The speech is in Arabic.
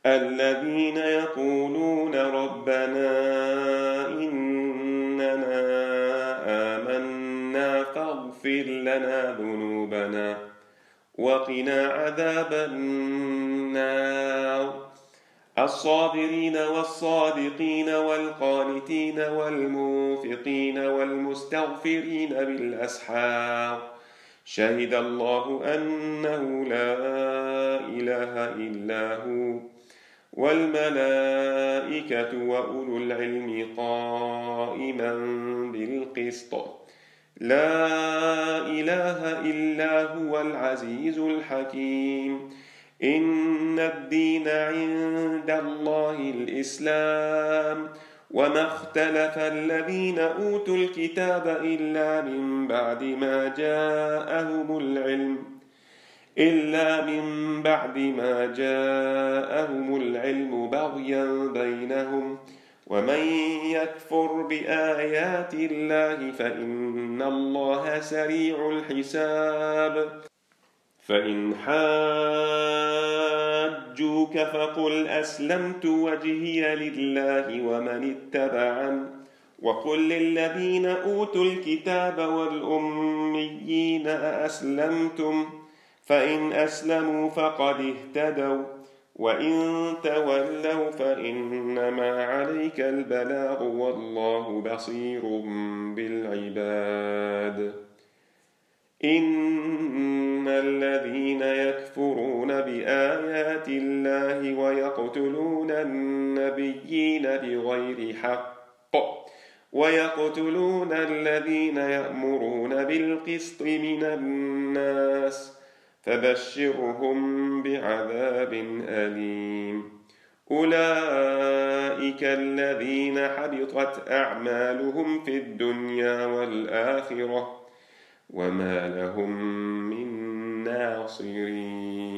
الذين يقولون ربنا إننا آمنا فاغفر لنا ذنوبنا وقنا عذاب النار. الصابرين والصادقين والقانتين والمنفقين والمستغفرين بالأسحار. شهد الله أنه لا إله إلا هو والملائكة وأولو العلم قائما بالقسط. لا إله إلا هو العزيز الحكيم. إن الدين عند الله الإسلام وما اختلف الذين أوتوا الكتاب إلا من بعد ما جاءهم العلم بغيا بينهم. ومن يكفر بآيات الله فإن الله سريع الحساب. فإن حاجوك فقل أسلمت وجهي لله ومن اتبعن وقل للذين أوتوا الكتاب والأميين أأسلمتم فإن أسلموا فقد اهتدوا وإن تولوا فإنما عليك البلاغ والله بصير بالعباد. إن الذين يكفرون بآيات الله ويقتلون النبيين بغير حق ويقتلون الذين يأمرون بالقسط من الناس فبشرهم بعذاب أليم. أولئك الذين حبطت أعمالهم في الدنيا والآخرة وما لهم من ناصرين.